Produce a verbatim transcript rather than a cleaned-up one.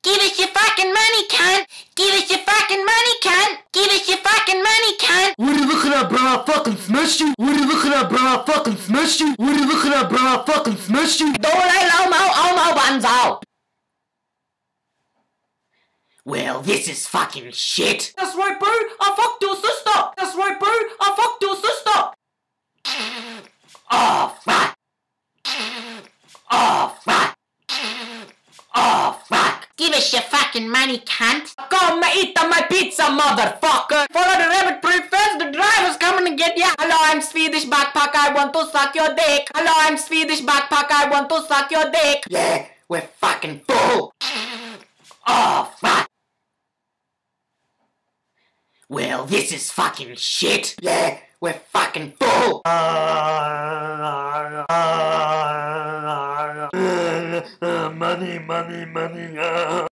Give us your fucking money, cunt! Give us your fucking money, cunt! Give us your fucking money, cunt! What are you looking at, bro? I fucking smashed you! What are you looking at, bro? I fucking smashed you! What are you looking at, bro? I fucking smashed you! Đồ đây là ông áo, ông áo bạn giàu! Well, this is fucking shit! That's right, bro! I fucked your sister! That's right, bro! I fucked your sister! Oh, fuck! Oh, fuck! Oh, fuck! Give us your fucking money, cunt! Come eat my pizza, motherfucker! Follow the rabbit proof fence, the driver's coming to get ya! Hello, I'm Swedish backpack, I want to suck your dick! Hello, I'm Swedish backpack, I want to suck your dick! Yeah, we're fucking full! Oh, fuck! Well, this is fucking shit! Yeah, we're fucking full! Uh, uh, uh, uh, money, money, money, uh.